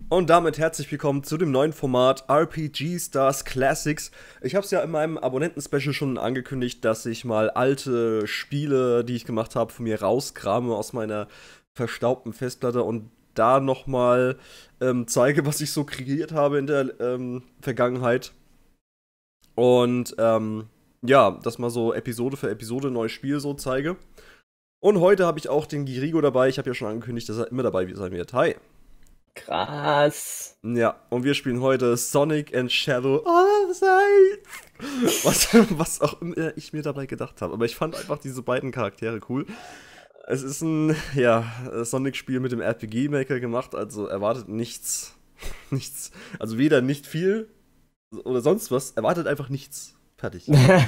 Und damit herzlich willkommen zu dem neuen Format RPG Stars Classics. Ich habe es ja in meinem Abonnenten-Special schon angekündigt, dass ich mal alte Spiele, die ich gemacht habe, von mir rauskrame aus meiner verstaubten Festplatte und da nochmal zeige, was ich so kreiert habe in der Vergangenheit. Und ja, das mal so Episode für Episode ein neues Spiel so zeige. Und heute habe ich auch den Girigo dabei. Ich habe ja schon angekündigt, dass er immer dabei sein wird. Hi. Krass. Ja, und wir spielen heute Sonic and Shadow of Sides. Was auch immer ich mir dabei gedacht habe. Aber ich fand einfach diese beiden Charaktere cool. Es ist ein, ja, Sonic-Spiel mit dem RPG-Maker gemacht, also erwartet nichts. Nichts. Also weder nicht viel oder sonst was, erwartet einfach nichts. Fertig.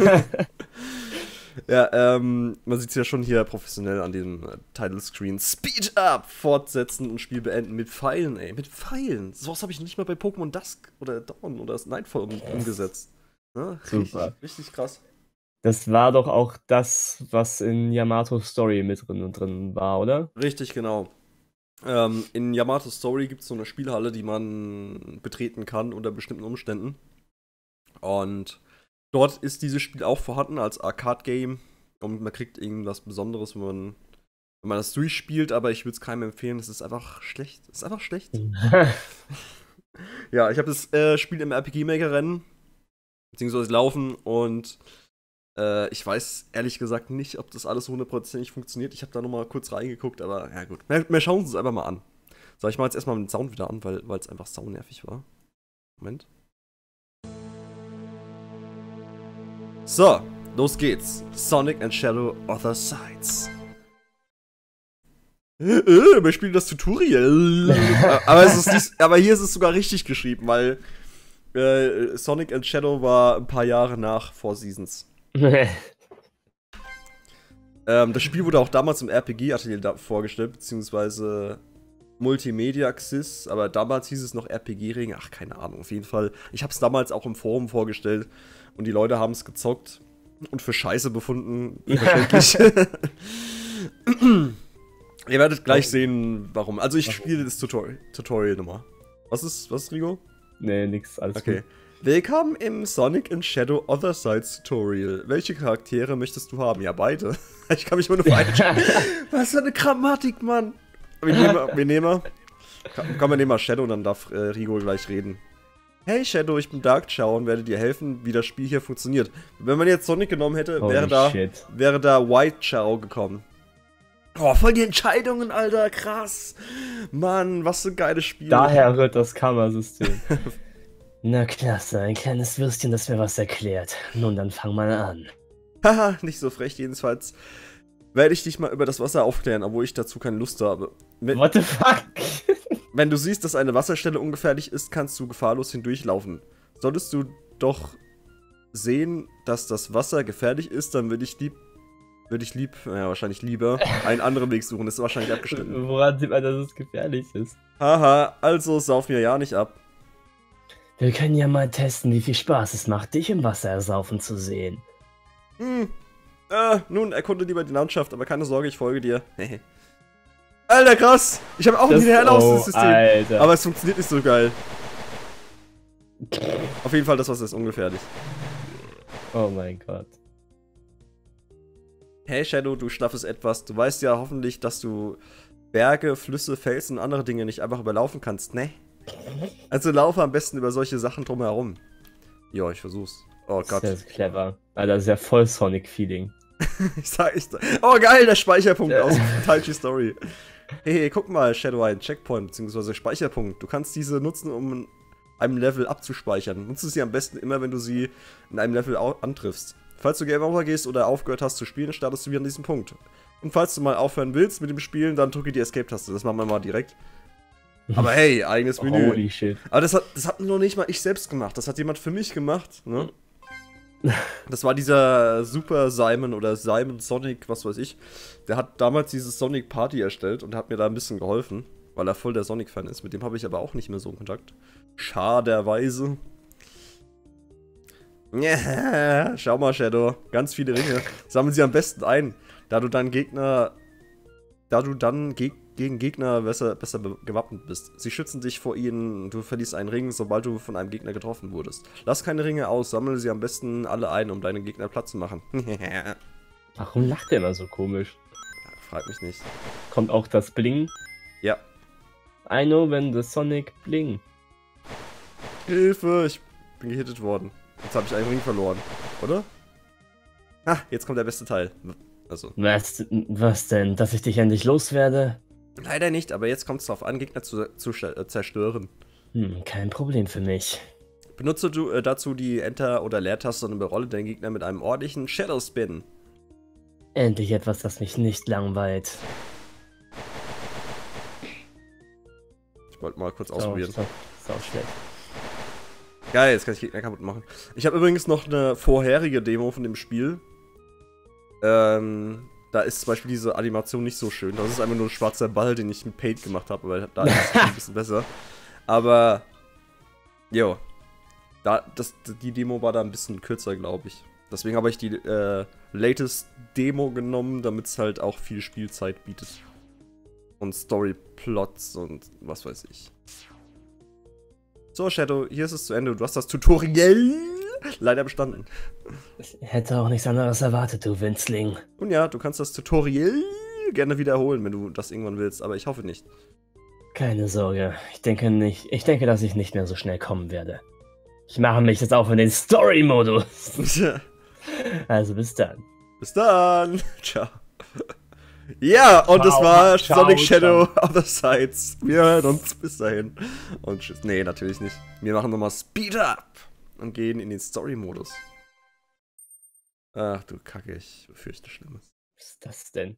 Ja, man sieht es ja schon hier professionell an dem Title-Screen. Speed up! Fortsetzen und Spiel beenden mit Pfeilen, ey. Mit Pfeilen. Sowas habe ich nicht mal bei Pokémon Dusk oder Dawn oder Nightfall umgesetzt. Ja, Super. Richtig krass. Das war doch auch das, was in Yamato Story mit drin war, oder? Richtig, genau. In Yamato Story gibt es so eine Spielhalle, die man betreten kann unter bestimmten Umständen. Und dort ist dieses Spiel auch vorhanden als Arcade-Game. Und man kriegt irgendwas Besonderes, wenn man das durchspielt, aber ich würde es keinem empfehlen. Es ist einfach schlecht. Es ist einfach schlecht. Ja, ich habe das Spiel im RPG-Maker-Rennen, beziehungsweise laufen, und ich weiß ehrlich gesagt nicht, ob das alles hundertprozentig funktioniert. Ich habe da nochmal kurz reingeguckt, aber ja gut. Wir schauen uns einfach mal an. So, ich mache jetzt erstmal den Sound wieder an, weil es einfach saunervig war. Moment. So, los geht's. Sonic and Shadow of the Sides. Wir spielen das Tutorial. aber hier ist es sogar richtig geschrieben, weil Sonic and Shadow war ein paar Jahre nach Four Seasons. Das Spiel wurde auch damals im RPG-Atelier vorgestellt, beziehungsweise Multimedia Axis, aber damals hieß es noch RPG-Ring. Ach, keine Ahnung, auf jeden Fall. Ich habe es damals auch im Forum vorgestellt und die Leute haben es gezockt und für Scheiße befunden. Verständlich. Ihr werdet gleich sehen, warum. Also ich spiele das Tutorial nochmal. Was ist, Rigo? Nee, nix, alles okay. Gut. Willkommen im Sonic and Shadow Other Sides Tutorial. Welche Charaktere möchtest du haben? Ja, beide. Ich kann mich nur falsch. Was für eine Grammatik, Mann. Wir nehmen mal Shadow und dann darf Rigo gleich reden. Hey Shadow, ich bin Dark Chow und werde dir helfen, wie das Spiel hier funktioniert. Wenn man jetzt Sonic genommen hätte, wäre da White Chow gekommen. Oh, voll die Entscheidungen, Alter, krass. Mann, was für ein geiles Spiel. Daher rührt das Kammersystem. Na klasse, ein kleines Würstchen, das mir was erklärt. Nun, dann fang mal an. Haha, nicht so frech, jedenfalls werde ich dich mal über das Wasser aufklären, obwohl ich dazu keine Lust habe. What the fuck? Wenn du siehst, dass eine Wasserstelle ungefährlich ist, kannst du gefahrlos hindurchlaufen. Solltest du doch sehen, dass das Wasser gefährlich ist, dann würde ich wahrscheinlich lieber einen anderen Weg suchen. Das ist wahrscheinlich abgeschnitten. Woran sieht man, dass es gefährlich ist? Haha, also sauf mir ja nicht ab. Wir können ja mal testen, wie viel Spaß es macht, dich im Wasser ersaufen zu sehen. Nun, erkunde lieber die Landschaft, aber keine Sorge, ich folge dir. Alter, krass! Ich habe auch ein Heraus-System. Alter. Aber es funktioniert nicht so geil. Auf jeden Fall, das Wasser ist ungefährlich. Oh mein Gott. Hey Shadow, du schlaffes Etwas. Du weißt ja hoffentlich, dass du Berge, Flüsse, Felsen und andere Dinge nicht einfach überlaufen kannst, ne? Also laufe am besten über solche Sachen drumherum. Ja, ich versuch's. Oh Gott. Das ist clever. Alter, das ist ja voll Sonic-Feeling. Oh geil, der Speicherpunkt aus Taichi Story. Hey, guck mal, Shadow, ein Checkpoint bzw. Speicherpunkt. Du kannst diese nutzen, um in einem Level abzuspeichern. Nutze sie am besten immer, wenn du sie in einem Level antriffst. Falls du Game Over gehst oder aufgehört hast zu spielen, startest du wieder an diesem Punkt. Und falls du mal aufhören willst mit dem Spielen, dann drücke die Escape-Taste. Das machen wir mal direkt. Aber hey, eigenes Menü. Holy shit. Aber das hat noch nicht mal ich selbst gemacht. Das hat jemand für mich gemacht, ne? Das war dieser Super Simon oder Simon Sonic, was weiß ich. Der hat damals dieses Sonic Party erstellt und hat mir da ein bisschen geholfen, weil er voll der Sonic-Fan ist. Mit dem habe ich aber auch nicht mehr so in Kontakt. Schaderweise. Ja, schau mal, Shadow. Ganz viele Ringe. Sammeln sie am besten ein. Da du dann gegen Gegner besser gewappnet bist. Sie schützen dich vor ihnen, du verlierst einen Ring, sobald du von einem Gegner getroffen wurdest. Lass keine Ringe aus, sammle sie am besten alle ein, um deinen Gegner Platz zu machen. Warum lacht der immer so komisch? Frag mich nicht. Kommt auch das Bling? Ja. I know when the Sonic Bling. Hilfe, ich bin gehittet worden. Jetzt habe ich einen Ring verloren, oder? Ah, jetzt kommt der beste Teil. Also. Was denn? Dass ich dich endlich loswerde? Leider nicht, aber jetzt kommt es darauf an, Gegner zu zerstören. Kein Problem für mich. Benutze du dazu die Enter- oder Leertaste und überrolle deinen Gegner mit einem ordentlichen Shadow Spin. Endlich etwas, das mich nicht langweilt. Ich wollte mal kurz ausprobieren. Ist auch schlecht. Geil, jetzt kann ich Gegner kaputt machen. Ich habe übrigens noch eine vorherige Demo von dem Spiel. Da ist zum Beispiel diese Animation nicht so schön. Das ist einfach nur ein schwarzer Ball, den ich mit Paint gemacht habe, weil da ist es ein bisschen besser. Aber, jo, die Demo war da ein bisschen kürzer, glaube ich. Deswegen habe ich die latest Demo genommen, damit es halt auch viel Spielzeit bietet. Und Storyplots und was weiß ich. So, Shadow, hier ist es zu Ende. Du hast das Tutorial leider bestanden. Ich hätte auch nichts anderes erwartet, du Winzling. Und ja, du kannst das Tutorial gerne wiederholen, wenn du das irgendwann willst, aber ich hoffe nicht. Keine Sorge, ich denke, dass ich nicht mehr so schnell kommen werde. Ich mache mich jetzt auf in den Story-Modus. Also bis dann. Bis dann. Ciao. Ja, und das war Sonic Shadow of the Sides. Wir hören uns bis dahin. Und tschüss. Nee, natürlich nicht. Wir machen nochmal Speed Up und gehen in den Story-Modus. Ach du Kacke, ich befürchte Schlimmes. Was ist das denn?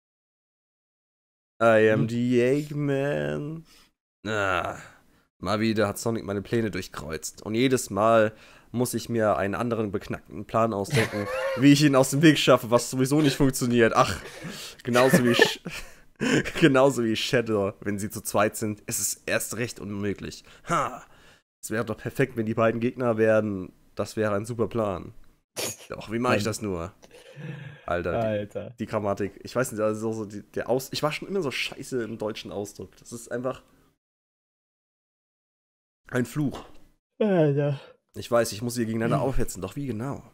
I am the Eggman. Mal wieder hat Sonic meine Pläne durchkreuzt. Und jedes Mal muss ich mir einen anderen beknackten Plan ausdenken, wie ich ihn aus dem Weg schaffe, was sowieso nicht funktioniert. Ach, genauso wie Shadow, wenn sie zu zweit sind, ist es erst recht unmöglich. Ha! Es wäre doch perfekt, wenn die beiden Gegner werden. Das wäre ein super Plan. Doch, wie mache ich das nur? Alter. Die Grammatik. Ich weiß nicht, also ich war schon immer so scheiße im deutschen Ausdruck. Das ist einfach ein Fluch. Alter. Ich weiß, ich muss sie gegeneinander aufhetzen, doch wie genau?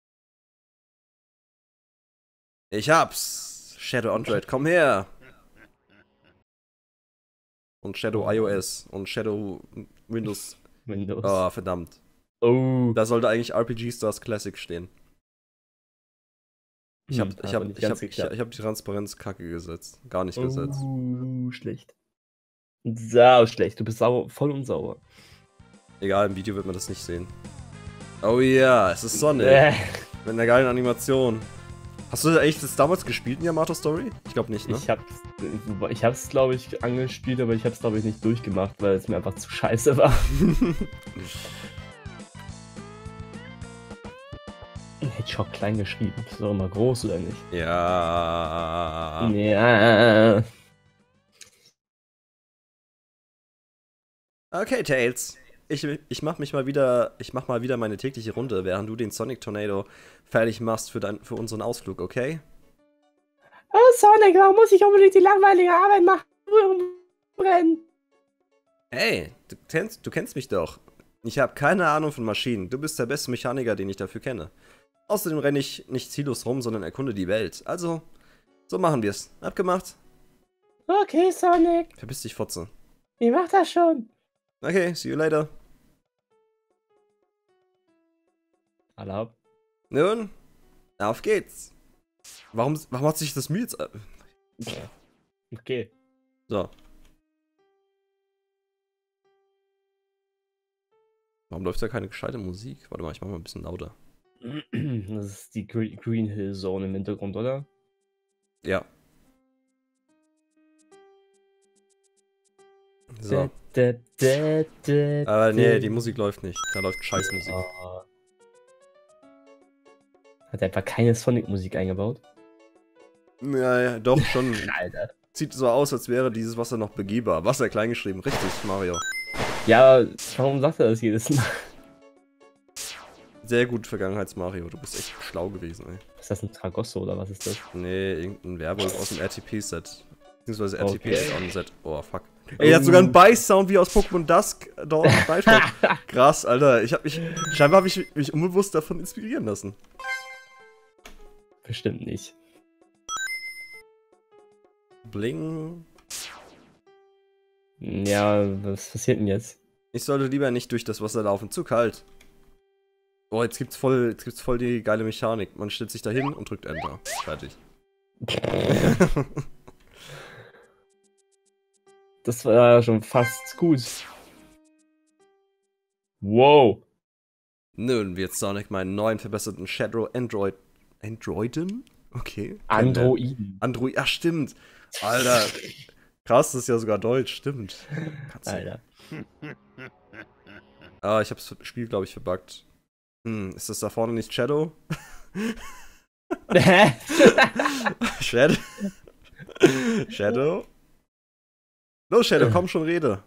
Ich hab's! Shadow Android, komm her! Und Shadow iOS und Shadow Windows. Oh, verdammt. Oh. Da sollte eigentlich RPG Stars Classic stehen. Ich hab die Transparenz-Kacke gesetzt. Gar nicht gesetzt. Schlecht. Sau schlecht. Du bist voll unsauber. Egal, im Video wird man das nicht sehen. Oh ja, es ist Sonic. Mit einer geilen Animation. Hast du eigentlich das damals gespielt in Yamato Story? Ich glaube nicht, ne? Ich hab's, glaube ich, angespielt, aber ich hab's, glaube ich, nicht durchgemacht, weil es mir einfach zu scheiße war. Hedgehog klein geschrieben. Ist doch immer groß, oder nicht? Ja. Ja. Okay, Tails. Ich mach mal wieder meine tägliche Runde, während du den Sonic Tornado fertig machst für unseren Ausflug, okay? Oh, Sonic, warum muss ich unbedingt die langweilige Arbeit machen? Hey, du kennst mich doch. Ich habe keine Ahnung von Maschinen. Du bist der beste Mechaniker, den ich dafür kenne. Außerdem renne ich nicht ziellos rum, sondern erkunde die Welt. Also, so machen wir's. Abgemacht? Okay, Sonic. Verpiss dich, Fotze. Ich mach das schon. Okay, see you later. Hallo. Nun, auf geht's. Warum hat sich das Mühe jetzt... Okay. So. Warum läuft da keine gescheite Musik? Warte mal, ich mach mal ein bisschen lauter. Das ist die Green Hill Zone im Hintergrund, oder? Ja. So. Aber nee, die Musik läuft nicht. Da läuft Scheißmusik. Oh. Hat er einfach keine Sonic-Musik eingebaut? Ja, doch, schon. Alter. Sieht so aus, als wäre dieses Wasser noch begehbar. Wasser klein geschrieben. Richtig, Mario. Ja, warum sagt er das jedes Mal? Sehr gut, Vergangenheits-Mario. Du bist echt schlau gewesen, ey. Ist das ein Tragosso oder was ist das? Nee, irgendein Werwolf aus dem RTP-Set. Beziehungsweise RTP Onset. Oh, fuck. Ey, hat sogar einen Beiß-Sound wie aus Pokémon Dusk. Krass, Alter. Scheinbar habe ich mich unbewusst davon inspirieren lassen. Bestimmt nicht. Bling. Ja, was passiert denn jetzt? Ich sollte lieber nicht durch das Wasser laufen. Zu kalt. Oh, jetzt gibt's voll die geile Mechanik. Man stellt sich da hin und drückt Enter. Fertig. Das war ja schon fast gut. Wow. Nun wird Sonic meinen neuen verbesserten Shadow Androiden? Okay. Androiden. Ach, stimmt. Alter. Krass, das ist ja sogar Deutsch, stimmt. Alter. Ah, ich hab's das Spiel, glaube ich, verbuggt. Ist das da vorne nicht Shadow? Shadow? Shadow? Los, Shadow, komm schon, rede.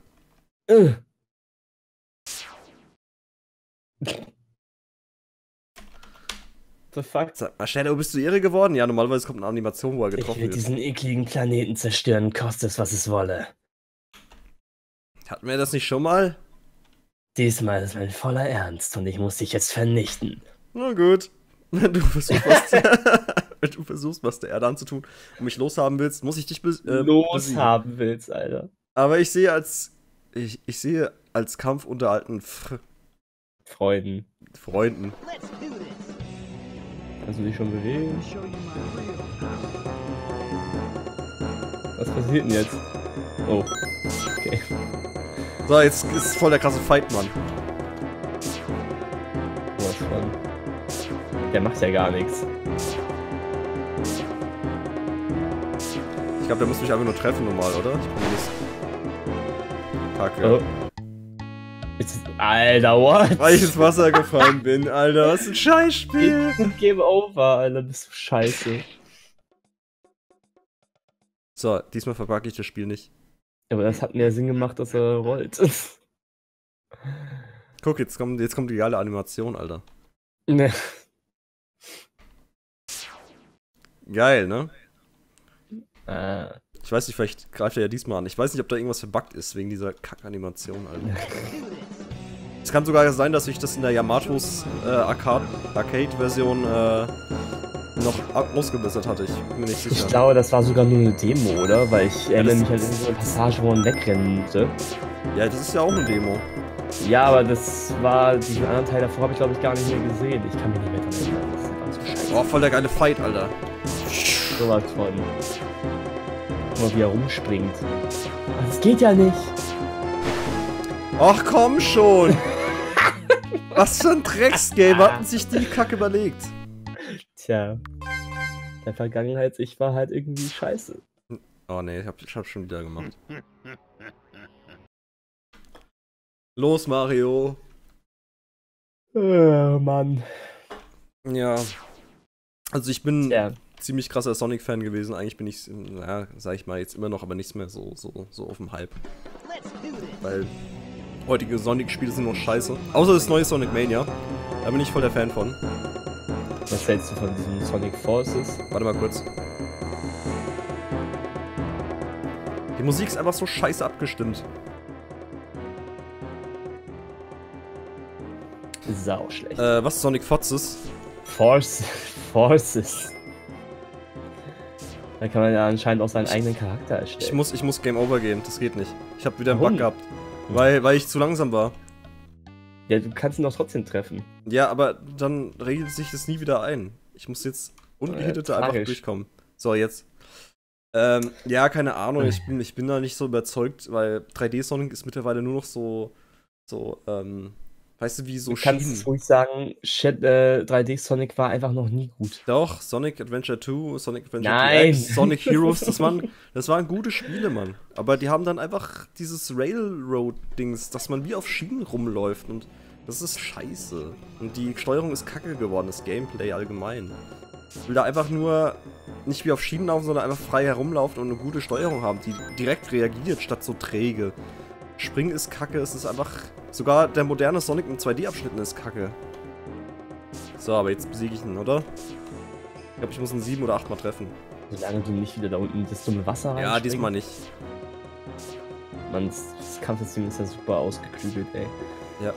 The fuck? Sag mal, Shadow, bist du irre geworden? Ja, normalerweise kommt eine Animation, wo er getroffen wird. Ich will diesen ekligen Planeten zerstören, koste es, was es wolle. Hatten wir das nicht schon mal? Diesmal ist mein voller Ernst und ich muss dich jetzt vernichten. Na gut. Wenn du versuchst, was der Erde anzutun und mich loshaben willst, muss ich dich loshaben willst, Alter. Aber ich sehe als Kampf unter alten Freunden. Kannst du dich schon bewegen? Was passiert denn jetzt? Oh. Okay. So, jetzt ist voll der krasse Fight, Mann. Was von? Der macht ja gar nichts. Ich glaube, der muss mich einfach nur treffen normal, oder? Ich bin nicht. Kacke. Oh. Alter, what? Weil ich ins Wasser gefallen bin, Alter. Was ein Scheißspiel. Game over, Alter. Bist du scheiße. So, diesmal verbugge ich das Spiel nicht. Aber das hat mehr Sinn gemacht, dass er rollt. Guck, jetzt kommt die geile Animation, Alter. Ne. Geil, ne? Ah. Ich weiß nicht, vielleicht greift er ja diesmal an. Ich weiß nicht, ob da irgendwas verbuggt ist, wegen dieser Kack-Animation, Alter. Es kann sogar sein, dass ich das in der Yamatos Arcade-Version noch ausgebessert hatte. Ich bin mir nicht sicher. Ich glaube, das war sogar nur eine Demo, oder? Weil ich erinnere mich an so eine Passage, wo man wegrennen musste. Ja, das ist ja auch eine Demo. Ja, aber das war, diesen anderen Teil davor habe ich glaube ich gar nicht mehr gesehen. Ich kann mich nicht mehr dran erinnern. Das ist ganz so scheiße. Oh, voll der geile Fight, Alter. So was von. Guck mal, wie er rumspringt. Das geht ja nicht. Ach komm schon! Was für ein Drecksgame hatten sich die Kacke überlegt? Tja. Der Vergangenheits-Ich war halt irgendwie scheiße. Oh ne, ich hab schon wieder gemacht. Los, Mario! Mann. Ja. Also ich bin ziemlich krasser Sonic-Fan gewesen. Eigentlich bin ich, naja, sag ich mal, jetzt immer noch, aber nicht mehr so auf dem Hype. Weil heutige Sonic-Spiele sind noch scheiße. Außer das neue Sonic Mania. Da bin ich voll der Fan von. Was hältst du von diesem Sonic Forces? Warte mal kurz. Die Musik ist einfach so scheiße abgestimmt. Sau schlecht. Was ist Sonic Forces? Forces. Da kann man ja anscheinend auch seinen eigenen Charakter erstellen. Ich muss Game Over gehen, das geht nicht. Ich habe wieder einen Bug gehabt. Weil ich zu langsam war. Ja, du kannst ihn doch trotzdem treffen. Ja, aber dann regelt sich das nie wieder ein. Ich muss jetzt ungehittet einfach durchkommen. So, jetzt. Ja, keine Ahnung, ich bin da nicht so überzeugt, weil 3D-Sonic ist mittlerweile nur noch so, weißt du, wie so Schienen. Du kannst ruhig sagen, 3D-Sonic war einfach noch nie gut. Doch, Sonic Adventure 2, Sonic Adventure Nein. 2X, Sonic Heroes, das waren gute Spiele, Mann. Aber die haben dann einfach dieses Railroad-Dings, dass man wie auf Schienen rumläuft und das ist scheiße. Und die Steuerung ist kacke geworden, das Gameplay allgemein. Ich will da einfach nur nicht wie auf Schienen laufen, sondern einfach frei herumlaufen und eine gute Steuerung haben, die direkt reagiert, statt so träge. Springen ist kacke, es ist einfach... Sogar der moderne Sonic in 2D-Abschnitten ist kacke. So, aber jetzt besiege ich ihn, oder? Ich glaube, ich muss ihn 7 oder 8 Mal treffen. Solange du nicht wieder da unten das dumme Wasser rein. Ja, diesmal nicht. Mann, das Kampfsystem ist ja super ausgeklügelt, ey. Ja.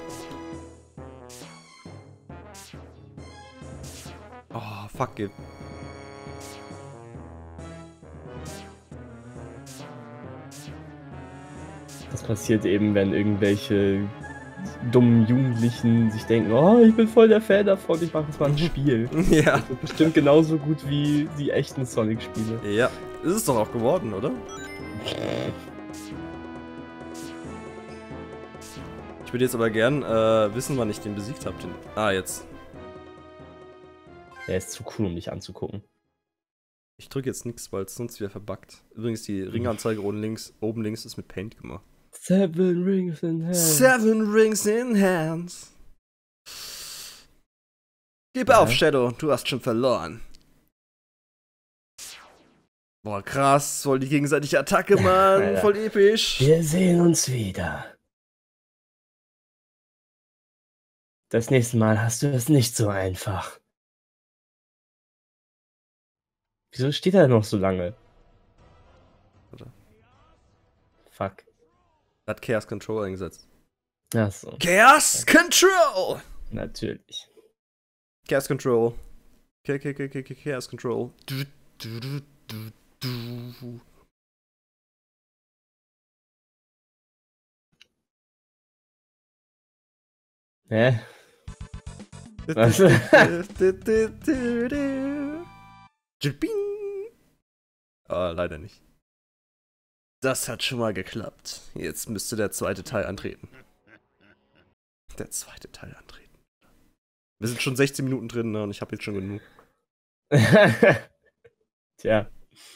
Oh, fuck it. Das passiert eben, wenn irgendwelche dummen Jugendlichen sich denken, oh, ich bin voll der Fan davon, ich mache jetzt mal ein Spiel. Ja. Das ist bestimmt genauso gut wie die echten Sonic-Spiele. Ja, ist es doch auch geworden, oder? Ich würde jetzt aber gern wissen, wann ich den besiegt habe. Ah, jetzt. Der ist zu cool, um dich anzugucken. Ich drücke jetzt nichts, weil es sonst wieder verbuggt. Übrigens, die Ringanzeige oben links ist mit Paint gemacht. 7 Rings in Hand. 7 Rings in Hands. Gib auf, Shadow, du hast schon verloren. Boah, krass, voll die gegenseitige Attacke, Mann, Alter. voll episch. Wir sehen uns wieder. Das nächste Mal hast du es nicht so einfach. Wieso steht er noch so lange? Warte. Fuck. Hat Chaos Control eingesetzt. Achso. Chaos Control! Natürlich. Chaos Control. Chaos Control. Hä? Was? Ah, leider nicht. Das hat schon mal geklappt. Jetzt müsste der zweite Teil antreten. Der zweite Teil antreten. Wir sind schon 16 Minuten drin, ne, und ich habe jetzt schon genug. Tja.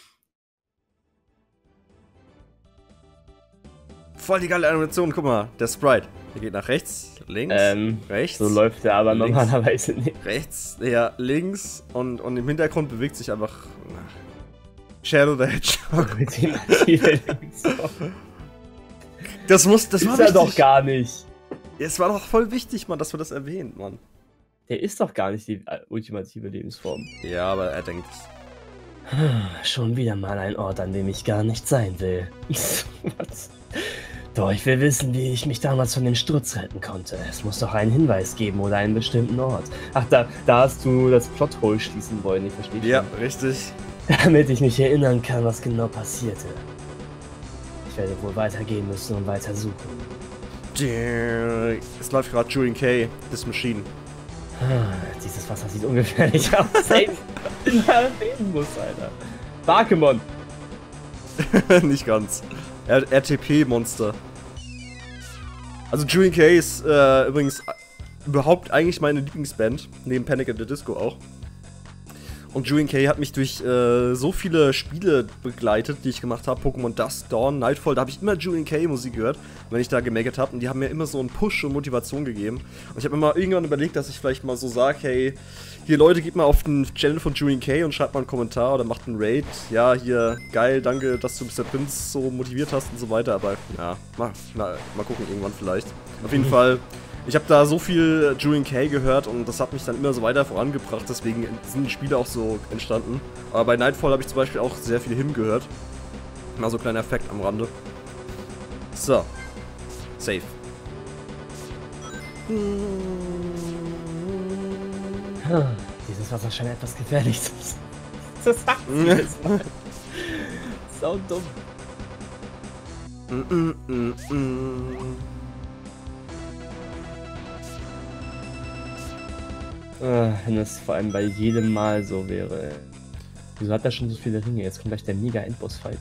Voll die geile Animation, guck mal, der Sprite. Der geht nach rechts, links, rechts. So läuft er aber links, normalerweise nicht. Rechts, ja, links und im Hintergrund bewegt sich einfach Shadow the Hedgehog. Das war ist er wichtig. doch gar nicht. Es war doch voll wichtig, Mann, dass wir das erwähnen, Mann. Der ist doch gar nicht die ultimative Lebensform. Ja, aber er denkt. Schon wieder mal ein Ort, an dem ich gar nicht sein will. Was? Doch, ich will wissen, wie ich mich damals von dem Sturz retten konnte. Es muss doch einen Hinweis geben oder einen bestimmten Ort. Ach, da hast du das Plothole schließen wollen, ich verstehe schon. Ja, richtig. Damit ich mich erinnern kann, was genau passierte. Ich werde wohl weitergehen müssen und weiter suchen. Es läuft gerade Julian K. This Machine. Dieses Wasser sieht ungefährlich aus. Ey, ich reden muss, Alter. Bakemon. Nicht ganz. RTP-Monster. Also Julian K. ist übrigens überhaupt eigentlich meine Lieblingsband, neben Panic at the Disco auch. Und Julian K. hat mich durch so viele Spiele begleitet, die ich gemacht habe. Pokémon Dusk, Dawn, Nightfall, da habe ich immer Julian K. Musik gehört, wenn ich da gemeckert habe. Und die haben mir immer so einen Push und Motivation gegeben. Und ich habe immer irgendwann überlegt, dass ich vielleicht mal so sage, hey, hier Leute, geht mal auf den Channel von Julian K. und schreibt mal einen Kommentar oder macht einen Raid. Ja, hier, geil, danke, dass du Mr. Prince so motiviert hast und so weiter. Aber ja, mal gucken irgendwann vielleicht. Auf jeden Fall. Ich habe da so viel Julian K. gehört und das hat mich dann immer so weiter vorangebracht, deswegen sind die Spiele auch so entstanden. Aber bei Nightfall habe ich zum Beispiel auch sehr viel Him gehört. Mal so ein kleiner Effekt am Rande. So. Safe. Dieses Wasser scheint etwas gefährlich zu sein. Das sagt sie jetzt mal. Sau dumm. Wenn das vor allem bei jedem Mal so wäre. Wieso hat er schon so viele Ringe? Jetzt kommt gleich der Mega-Endboss-Fight.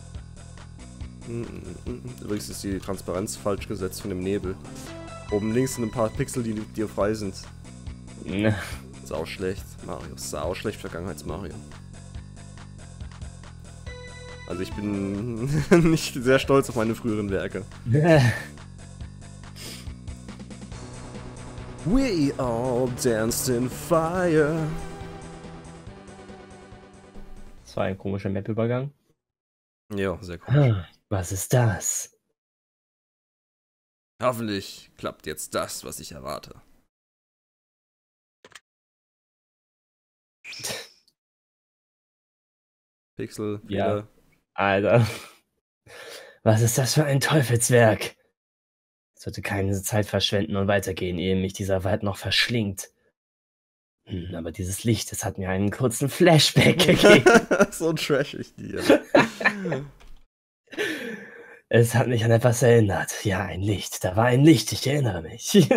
Übrigens ist die Transparenz falsch gesetzt von dem Nebel. Oben links sind ein paar Pixel, die frei sind. Sau schlecht. Mario, sau schlecht Vergangenheits-Mario. Also ich bin nicht sehr stolz auf meine früheren Werke. We all danced in fire. Das war ein komischer Map-Übergang. Ja, sehr komisch. Was ist das? Hoffentlich klappt jetzt das, was ich erwarte. Pixel, Ja. Fehler. Alter. Was ist das für ein Teufelswerk? Ich sollte keine Zeit verschwenden und weitergehen, ehe mich dieser Wald noch verschlingt. Aber dieses Licht, es hat mir einen kurzen Flashback gegeben. So trashig dir. Es hat mich an etwas erinnert. Ja, ein Licht. Da war ein Licht, ich erinnere mich.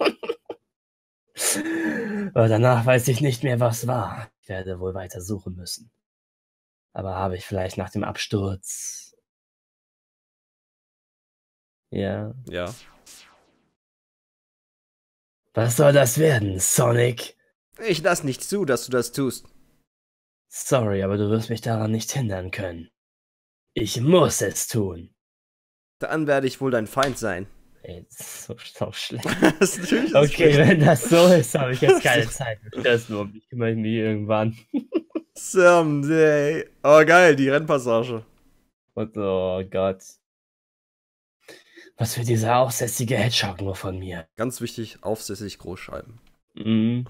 Aber danach weiß ich nicht mehr, was war. Ich werde wohl weiter suchen müssen. Aber habe ich vielleicht nach dem Absturz... Ja. Ja. Was soll das werden, Sonic? Ich lass nicht zu, dass du das tust. Sorry, aber du wirst mich daran nicht hindern können. Ich muss es tun. Dann werde ich wohl dein Feind sein. Ey, das ist so schlecht. Das ist natürlich Okay, schlecht. wenn das so ist, habe ich jetzt keine Zeit. Das nur, ich kümmere mich irgendwann. Someday. Oh, geil, die Rennpassage. Und oh Gott. Was will dieser aufsässige Hedgehog nur von mir? Ganz wichtig, aufsässig groß schreiben. Mhm.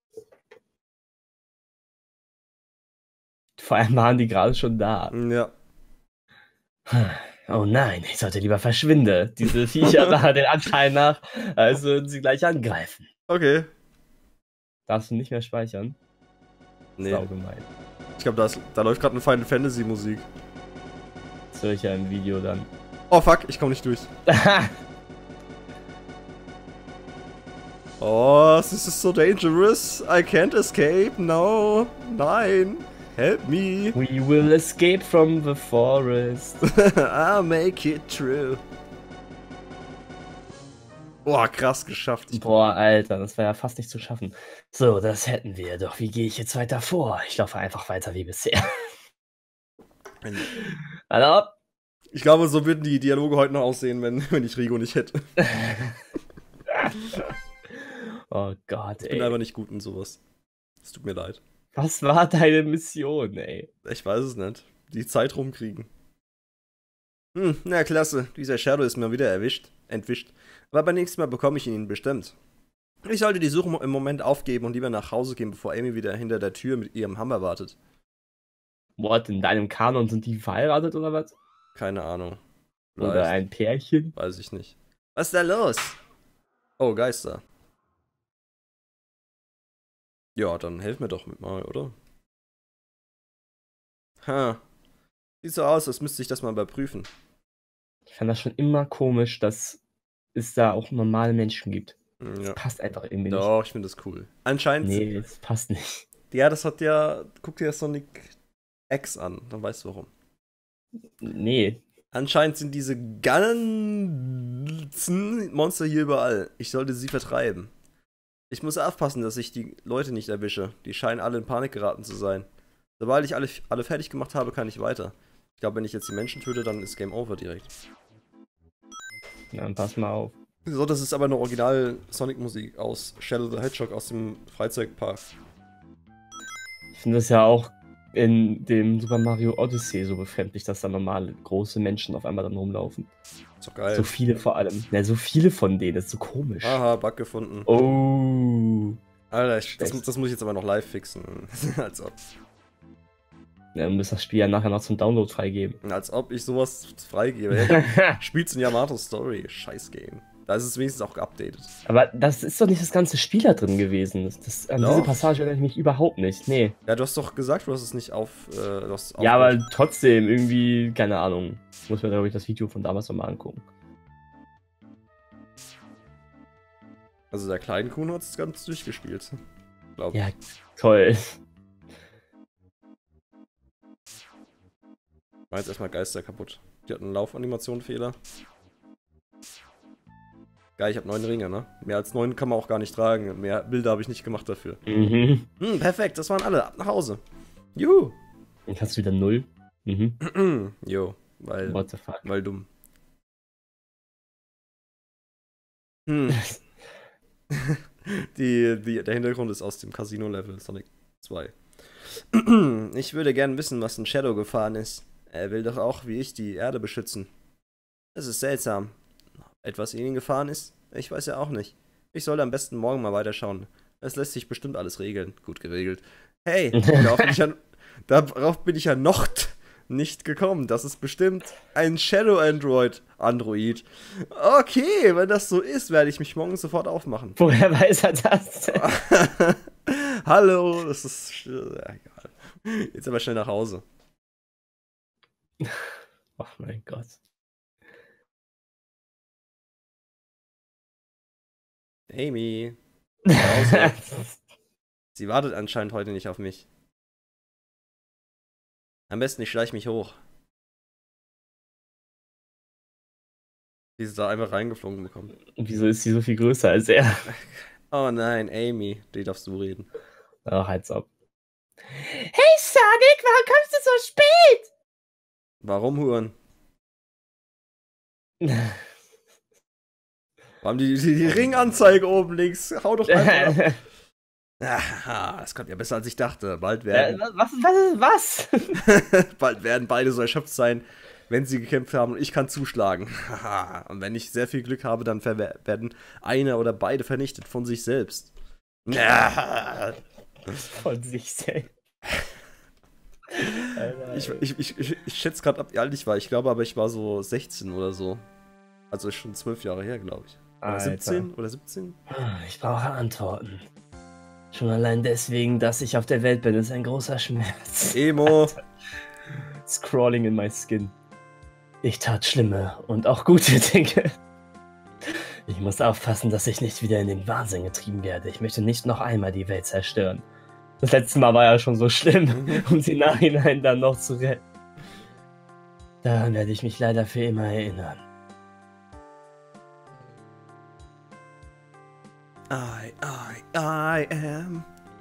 Vor allem waren die gerade schon da. Ja. Oh nein, ich sollte lieber verschwinden. Diese Viecher machen den Anschein nach, als würden sie gleich angreifen. Okay. Darfst du nicht mehr speichern? Nee. Saugemein. Ich glaube, da läuft gerade eine Final Fantasy Musik. Das höre ich ja im Video dann. Oh fuck, ich komme nicht durch. Oh, this is so dangerous. I can't escape. No. Nein. Help me. We will escape from the forest. I'll make it true. Boah, krass geschafft. Boah, Alter, das war ja fast nicht zu schaffen. So, das hätten wir. Doch wie gehe ich jetzt weiter vor? Ich laufe einfach weiter wie bisher. Hallo? Ich glaube, so würden die Dialoge heute noch aussehen, wenn ich Rigo nicht hätte. Oh Gott, Ich bin ey. einfach nicht gut in sowas. Es tut mir leid. Was war deine Mission, ey? Ich weiß es nicht. Die Zeit rumkriegen. Na klasse. Dieser Shadow ist mir wieder entwischt. Aber beim nächsten Mal bekomme ich ihn bestimmt. Ich sollte die Suche im Moment aufgeben und lieber nach Hause gehen, bevor Amy wieder hinter der Tür mit ihrem Hammer wartet. What, in deinem Kanon sind die verheiratet oder was? Keine Ahnung. Oder Vielleicht. ein Pärchen? Weiß ich nicht. Was ist da los? Oh, Geister. Ja, dann helf mir doch mit mal, oder? Ha. Sieht so aus, als müsste ich das mal überprüfen. Ich fand das schon immer komisch, dass es da auch normale Menschen gibt. Ja. Das passt einfach irgendwie nicht. Doch, ich finde das cool. Anscheinend. Nee, das passt nicht. Ja, das hat ja. Guck dir Sonic X an, dann weißt du warum. Nee. Anscheinend sind diese ganzen Monster hier überall. Ich sollte sie vertreiben. Ich muss aufpassen, dass ich die Leute nicht erwische. Die scheinen alle in Panik geraten zu sein. Sobald ich alle fertig gemacht habe, kann ich weiter. Ich glaube, wenn ich jetzt die Menschen töte, dann ist Game Over direkt. Na, dann pass mal auf. So, das ist aber eine Original-Sonic-Musik aus Shadow the Hedgehog aus dem Freizeitpark. Ich finde das ja auch in dem Super Mario Odyssey so befremdlich, dass da normale große Menschen auf einmal dann rumlaufen. Ist doch geil. So viele vor allem. Ja, so viele von denen, das ist so komisch. Aha, Bug gefunden. Oh. Alter, Schlecht. das muss ich jetzt aber noch live fixen. als ob. Ja, du musst das Spiel ja nachher noch zum Download freigeben. Als ob ich sowas freigebe. Hey, spielt's in Yamato Story. Scheiß Game. Da ist es wenigstens auch geupdatet. Aber das ist doch nicht das ganze Spiel da drin gewesen. An diese Doch. Passage erinnere ich mich überhaupt nicht. Nee. Ja, du hast doch gesagt, du hast es nicht du hast Ja, aber trotzdem irgendwie, keine Ahnung. Muss mir, glaube ich, das Video von damals nochmal angucken. Also der kleine Kuhn hat es ganz durchgespielt. Glaub ich. Ja, toll. War jetzt erstmal Geister kaputt. Die hatten einen Laufanimationenfehler. Geil, ich habe 9 Ringe, ne? Mehr als 9 kann man auch gar nicht tragen. Mehr Bilder habe ich nicht gemacht dafür. Mhm. Perfekt, das waren alle. Ab nach Hause. Juhu. Jetzt hast du wieder 0. Mhm. Jo, weil What the fuck? dumm. Der Hintergrund ist aus dem Casino-Level Sonic 2. Ich würde gern wissen, was in Shadow gefahren ist. Er will doch auch, wie ich, die Erde beschützen. Es ist seltsam. Etwas in ihn gefahren ist? Ich weiß ja auch nicht. Ich sollte am besten morgen mal weiterschauen. Es lässt sich bestimmt alles regeln. Gut geregelt. Hey, Darauf bin ich ja noch nicht gekommen. Das ist bestimmt ein Shadow Android. Okay, wenn das so ist, werde ich mich morgen sofort aufmachen. Woher weiß er das? Hallo, das ist egal. Jetzt aber schnell nach Hause. Oh mein Gott. Amy. Nach Hause. Sie wartet anscheinend heute nicht auf mich. Am besten, ich schleiche mich hoch. Die ist da einfach reingeflogen bekommen. Und wieso ist sie so viel größer als er? Oh nein, Amy, die darfst du reden. Ach, halt's ab. Hey Sonic, warum kommst du so spät? Warum, Huren? Warum die Ringanzeige oben links? Hau doch einfach ab. Aha, das kommt ja besser als ich dachte. Bald werden. Was? Bald werden beide so erschöpft sein, wenn sie gekämpft haben und ich kann zuschlagen. Und wenn ich sehr viel Glück habe, dann werden einer oder beide vernichtet von sich selbst. Von sich selbst. Ich schätze gerade ab, wie alt ich war. Ich glaube aber, ich war so 16 oder so. Also schon 12 Jahre her, glaube ich. Oder 17 oder 17? Ich brauche Antworten. Schon allein deswegen, dass ich auf der Welt bin, ist ein großer Schmerz. Emo. Scrawling in my skin. Ich tat schlimme und auch gute Dinge. Ich muss aufpassen, dass ich nicht wieder in den Wahnsinn getrieben werde. Ich möchte nicht noch einmal die Welt zerstören. Das letzte Mal war ja schon so schlimm, um sie nachhinein dann noch zu retten. Daran werde ich mich leider für immer erinnern. I am.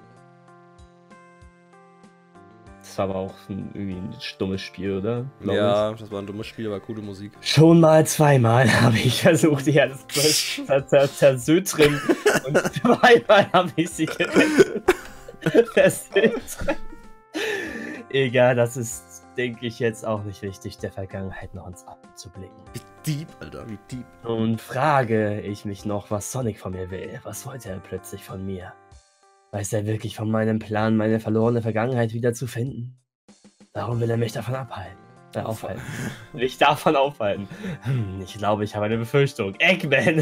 Das war aber auch irgendwie ein stummes Spiel, oder? Ja, das war ein dummes Spiel, aber coole Musik. Schon mal zweimal habe ich versucht, die alles zersötren und zweimal habe ich sie gerettet. Egal, das ist, denke ich, jetzt auch nicht wichtig, der Vergangenheit noch ins Auge zu blicken. Wie deep, Alter, wie deep. Und frage ich mich noch, was Sonic von mir will. Was wollte er plötzlich von mir? Weiß er wirklich von meinem Plan, meine verlorene Vergangenheit wieder zu finden? Warum will er mich davon aufhalten? Mich davon aufhalten. Ich glaube, ich habe eine Befürchtung. Eggman!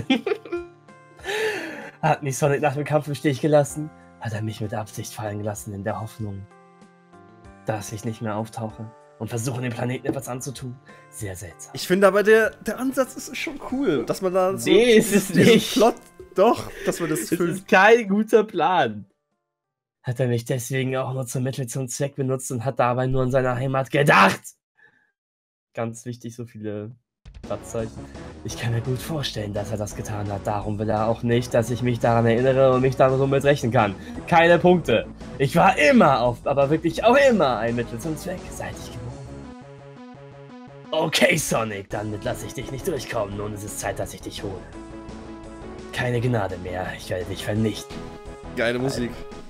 Hat mich Sonic nach dem Kampf im Stich gelassen? Hat er mich mit Absicht fallen gelassen, in der Hoffnung, dass ich nicht mehr auftauche und versuche, dem Planeten etwas anzutun? Sehr seltsam. Ich finde aber, der Ansatz ist schon cool, dass man da so... Nee, ist es nicht. Plot, doch, dass man das füllt. Das ist kein guter Plan. Hat er mich deswegen auch nur zum Mittel zum Zweck benutzt und hat dabei nur an seine Heimat gedacht? Ganz wichtig, so viele Satzzeichen. Ich kann mir gut vorstellen, dass er das getan hat. Darum will er auch nicht, dass ich mich daran erinnere und mich daran somit rechnen kann. Keine Punkte. Ich war immer aber wirklich auch immer ein Mittel zum Zweck, seit ich geboren bin. Okay, Sonic, damit lasse ich dich nicht durchkommen. Nun ist es Zeit, dass ich dich hole. Keine Gnade mehr. Ich werde dich vernichten. Geile Musik.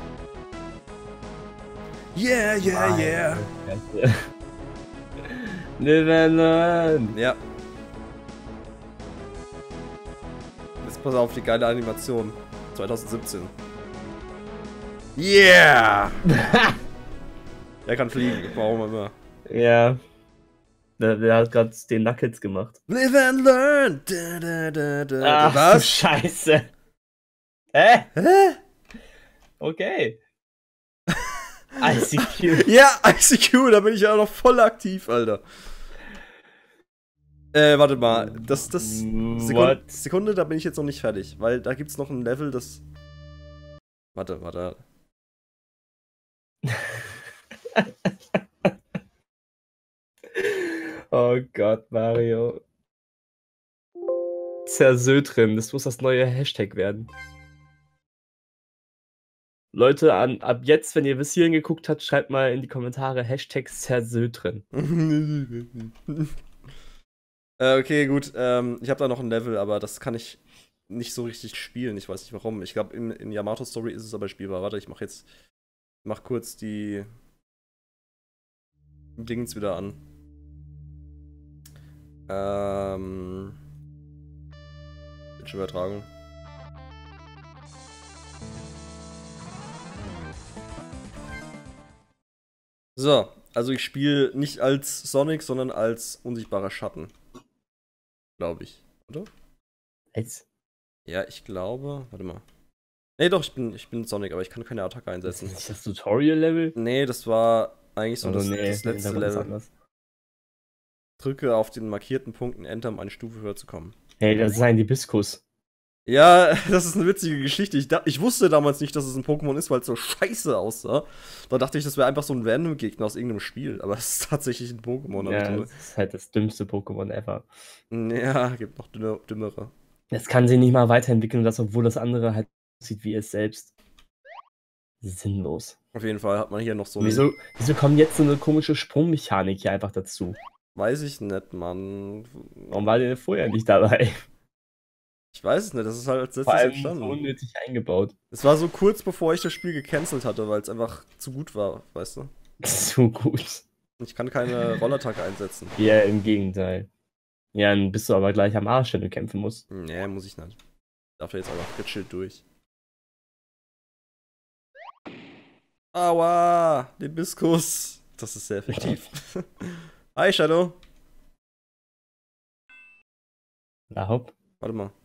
Yeah, yeah, yeah. Live and learn. Ja. Jetzt pass auf, die geile Animation. 2017. Yeah! Er kann fliegen, warum immer. Ja. Der hat gerade den Knuckles gemacht. Live and learn! Da, da, da, da. Ach, was? Scheiße. Hä? Okay. ICQ. Ja, ICQ, da bin ich ja noch voll aktiv, Alter. Warte mal, Sekunde, da bin ich jetzt noch nicht fertig, weil da gibt's noch ein Level, das... Warte. Oh Gott, Mario. Zersötrim, das muss das neue Hashtag werden. Leute, ab jetzt, wenn ihr bis hierhin geguckt habt, schreibt mal in die Kommentare Hashtag Zersötrim. Okay, gut. Ich habe da noch ein Level, aber das kann ich nicht so richtig spielen. Ich weiß nicht warum. Ich glaube, in Yamato Story ist es aber spielbar. Warte, ich mach kurz die Dings wieder an. Bildschirmübertragung. So, also ich spiele nicht als Sonic, sondern als unsichtbarer Schatten. Glaube ich, oder? Jetzt? Ja, ich glaube. Warte mal. Nee, doch, ich bin Sonic, aber ich kann keine Attacke Ist einsetzen. das nicht das Tutorial-Level? Nee, das war eigentlich so Oder nee, das letzte da war das Level. anders. Drücke auf den markierten Punkten Enter, um eine Stufe höher zu kommen. Hey, das ist ein Hibiskus. Ja, das ist eine witzige Geschichte. Ich wusste damals nicht, dass es ein Pokémon ist, weil es so scheiße aussah. Da dachte ich, das wäre einfach so ein Random-Gegner aus irgendeinem Spiel. Aber es ist tatsächlich ein Pokémon. Ja, das ist halt das dümmste Pokémon ever. Ja, gibt noch dümmere. Das kann sich nicht mal weiterentwickeln, das, obwohl das andere halt aussieht wie es selbst. Sinnlos. Auf jeden Fall hat man hier noch so ein. Wieso kommt jetzt so eine komische Sprungmechanik hier einfach dazu? Weiß ich nicht, Mann. Warum war der vorher nicht dabei? Ich weiß es nicht, das ist halt als Vor letztes allem entstanden. so unnötig eingebaut. Es war so kurz bevor ich das Spiel gecancelt hatte, weil es einfach zu gut war, weißt du? So gut. Ich kann keine Rollattacke einsetzen. Ja, im Gegenteil. Ja, dann bist du aber gleich am Arsch, wenn du kämpfen musst. Nee, muss ich nicht. Darf er jetzt einfach gechillt durch. Aua, den Biskus. Das ist sehr effektiv. Hi, Shadow. Na hopp. Warte mal.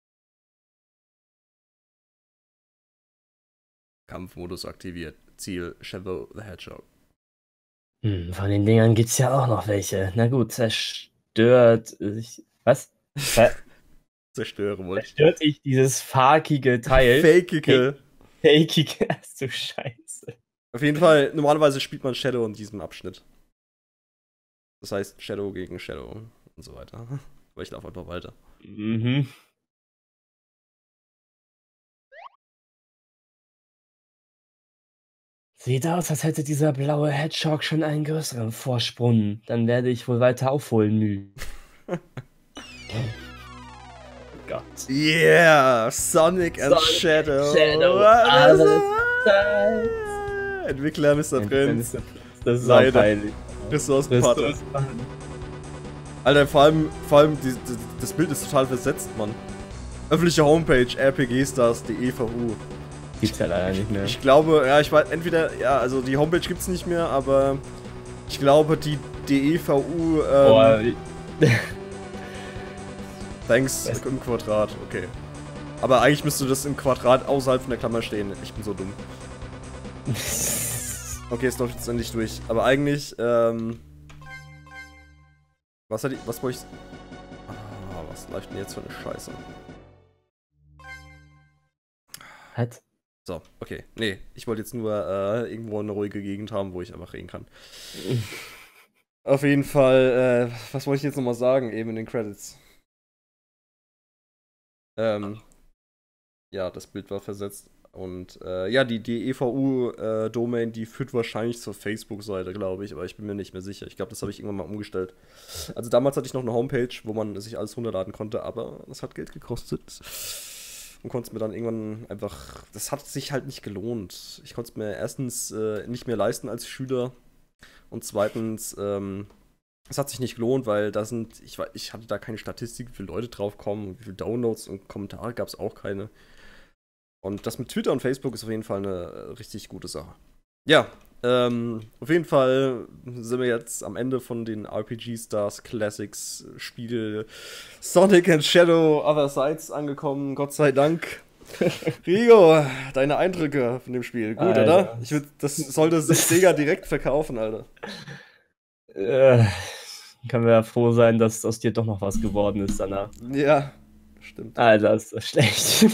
Kampfmodus aktiviert. Ziel Shadow the Hedgehog. Von den Dingern gibt's ja auch noch welche. Na gut, zerstört. Was? Zerstöre wohl. Zerstört ich dieses fakige Teil? Fakeige. Fakige, ach du Scheiße. Auf jeden Fall, normalerweise spielt man Shadow in diesem Abschnitt. Das heißt Shadow gegen Shadow und so weiter. Aber ich laufe einfach weiter. Mhm. Sieht aus, als hätte dieser blaue Hedgehog schon einen größeren Vorsprung. Dann werde ich wohl weiter aufholen müssen. Oh Gott. Yeah! Sonic and Shadow! Entwickler Mr. Prinz. Das ist leider peinlich. Ressourcenpartner. Alter, vor allem das Bild ist total versetzt, Mann. Öffentliche Homepage rpgstars.de/vu. Gibt's ja leider nicht mehr. Ich glaube, ja, ich weiß, entweder, ja, also die Homepage gibt's nicht mehr, aber ich glaube, die DEVU, thanks im Quadrat, okay. Aber eigentlich müsste das im Quadrat außerhalb von der Klammer stehen. Ich bin so dumm. Okay, es läuft jetzt endlich durch. Aber eigentlich, was wollte ich... Ah, was läuft denn jetzt für eine Scheiße? Hat? So, okay. Nee, ich wollte jetzt nur irgendwo eine ruhige Gegend haben, wo ich einfach reden kann. Auf jeden Fall, was wollte ich jetzt nochmal sagen, eben in den Credits? Ja, das Bild war versetzt. Und ja, die EVU-Domain, die führt wahrscheinlich zur Facebook-Seite, glaube ich, aber ich bin mir nicht mehr sicher. Ich glaube, das habe ich irgendwann mal umgestellt. Also damals hatte ich noch eine Homepage, wo man sich alles runterladen konnte, aber das hat Geld gekostet. Und konnte es mir dann irgendwann einfach, das hat sich halt nicht gelohnt. Ich konnte es mir erstens nicht mehr leisten als Schüler und zweitens, es hat sich nicht gelohnt, weil da sind, ich hatte da keine Statistik, wie viele Leute drauf kommen, wie viele Downloads und Kommentare gab es auch keine. Und das mit Twitter und Facebook ist auf jeden Fall eine richtig gute Sache. Ja, auf jeden Fall sind wir jetzt am Ende von den RPG Stars Classics Spiel Sonic and Shadow Other Sides angekommen, Gott sei Dank. Rigo, deine Eindrücke von dem Spiel, gut, Alter. oder? Das sollte sich Sega direkt verkaufen, Alter. Können wir ja froh sein, dass aus dir doch noch was geworden ist danach. Ja, stimmt. Alter, ist das schlecht.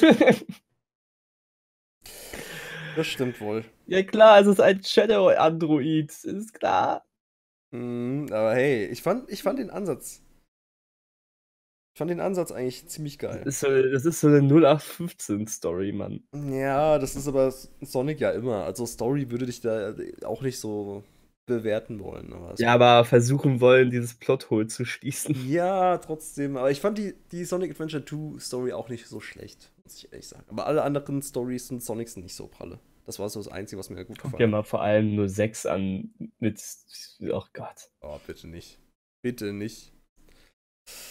Das stimmt wohl. Ja klar, es ist ein Shadow-Android, ist klar. Aber hey, ich fand den Ansatz. Ich fand den Ansatz eigentlich ziemlich geil. Das ist so eine 0815-Story, Mann. Ja, das ist aber Sonic ja immer. Also Story würde dich da auch nicht so bewerten wollen. Aber versuchen wollen, dieses Plothole zu schließen. Ja, trotzdem. Aber ich fand die Sonic Adventure 2 Story auch nicht so schlecht, muss ich ehrlich sagen. Aber alle anderen Stories sind Sonics nicht so pralle. Das war so das Einzige, was mir gut gefallen hat. Guck dir mal vor allem nur 6 an mit... Oh Gott. Oh, bitte nicht. Bitte nicht.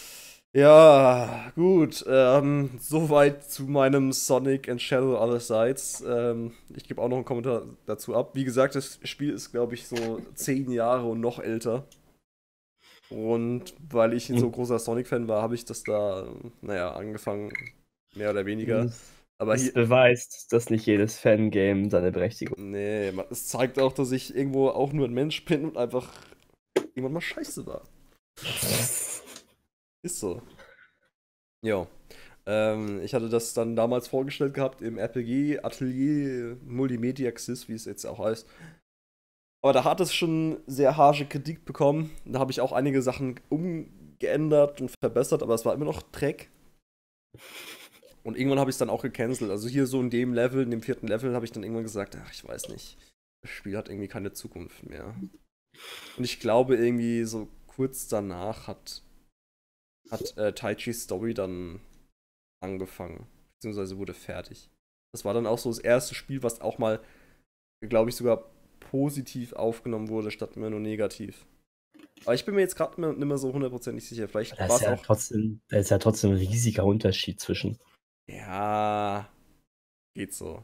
Ja, gut. Soweit zu meinem Sonic and Shadow Other Sides. Ich gebe auch noch einen Kommentar dazu ab. Wie gesagt, das Spiel ist, glaube ich, so 10 Jahre und noch älter. Und weil ich ein so Und großer Sonic-Fan war, habe ich das da, naja, angefangen, mehr oder weniger. es, Aber es hier, beweist, dass nicht jedes Fangame seine Berechtigung nee, es zeigt auch, dass ich irgendwo auch nur ein Mensch bin und einfach irgendwann mal scheiße war. hat. Ist so. Ja. Ich hatte das dann damals vorgestellt gehabt im RPG Atelier Multimedia Xis, wie es jetzt auch heißt. Aber da hat es schon sehr harsche Kritik bekommen. Da habe ich auch einige Sachen umgeändert und verbessert, aber es war immer noch Dreck. Und irgendwann habe ich es dann auch gecancelt. Also hier so in dem Level, in dem 4. Level, habe ich dann irgendwann gesagt, ach, ich weiß nicht. Das Spiel hat irgendwie keine Zukunft mehr. Und ich glaube irgendwie so kurz danach hat Taichi's Story dann angefangen. Beziehungsweise wurde fertig. Das war dann auch so das erste Spiel, was auch mal, glaube ich, sogar positiv aufgenommen wurde, statt immer nur negativ. Aber ich bin mir jetzt gerade nicht mehr so hundertprozentig sicher. Vielleicht war es auch. Da ist ja trotzdem ein riesiger Unterschied zwischen. Ja, geht so.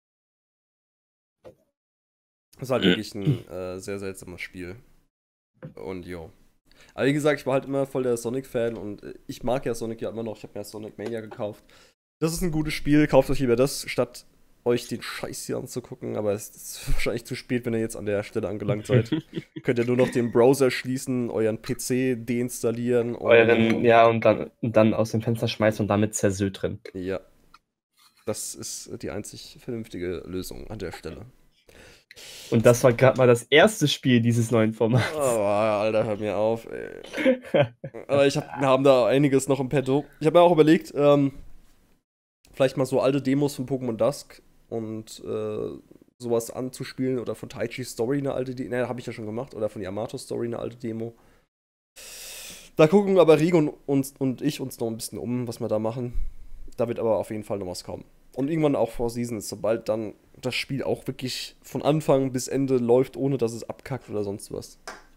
Das ist halt wirklich ein sehr seltsames Spiel. Und jo. Aber wie gesagt, ich war halt immer voll der Sonic-Fan und ich mag ja Sonic ja immer noch. Ich habe mir Sonic Mania gekauft. Das ist ein gutes Spiel. Kauft euch lieber das, statt euch den Scheiß hier anzugucken. Aber es ist wahrscheinlich zu spät, wenn ihr jetzt an der Stelle angelangt seid. Könnt ihr nur noch den Browser schließen, euren PC deinstallieren Ja, und dann aus dem Fenster schmeißen und damit zersötren. ja, das ist die einzig vernünftige Lösung an der Stelle. Und das war gerade mal das erste Spiel dieses neuen Formats. Oh, Alter, hör mir auf, ey. Aber wir haben da einiges noch im Petto. Ich habe mir auch überlegt, vielleicht mal so alte Demos von Pokémon Dusk und sowas anzuspielen oder von Taichi's Story eine alte Demo. Ne, habe ich ja schon gemacht. Oder von Yamato Story eine alte Demo. Da gucken aber Rigo und ich uns noch ein bisschen um, was wir da machen. Da wird aber auf jeden Fall noch was kommen. Und irgendwann auch vor Seasons, sobald dann das Spiel auch wirklich von Anfang bis Ende läuft, ohne dass es abkackt oder sonst was.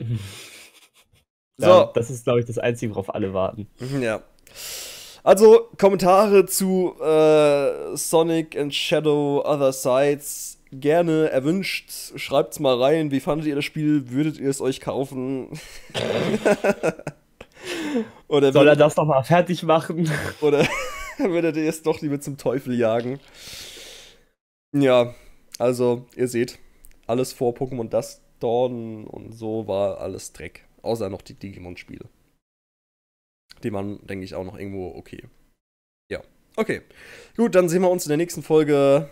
Ja, So. das ist, glaube ich, das Einzige, worauf alle warten. Ja. Also, Kommentare zu Sonic and Shadow Other Sides gerne erwünscht. Schreibt's mal rein. Wie fandet ihr das Spiel? Würdet ihr es euch kaufen? Oder Soll er das nochmal fertig machen? Oder würdet ihr es doch lieber zum Teufel jagen? Ja, also, ihr seht, alles vor Pokémon Dusk Dawn und so war alles Dreck. Außer noch die Digimon-Spiele. Die waren, denke ich, auch noch irgendwo okay. Ja, okay. Gut, dann sehen wir uns in der nächsten Folge.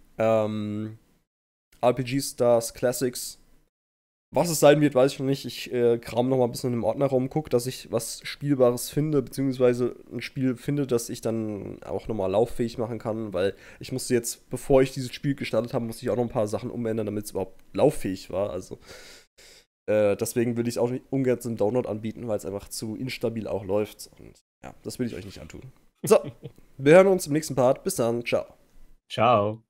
RPG Stars Classics. Was es sein wird, weiß ich noch nicht. Ich kram noch mal ein bisschen im Ordnerraum, gucke, dass ich was Spielbares finde, beziehungsweise ein Spiel finde, das ich dann auch noch mal lauffähig machen kann, weil ich musste jetzt, bevor ich dieses Spiel gestartet habe, musste ich auch noch ein paar Sachen umändern, damit es überhaupt lauffähig war. Also deswegen will ich es auch nicht ungern zum Download anbieten, weil es einfach zu instabil auch läuft. Und ja, das will ich euch nicht antun. So, wir hören uns im nächsten Part. Bis dann. Ciao. Ciao.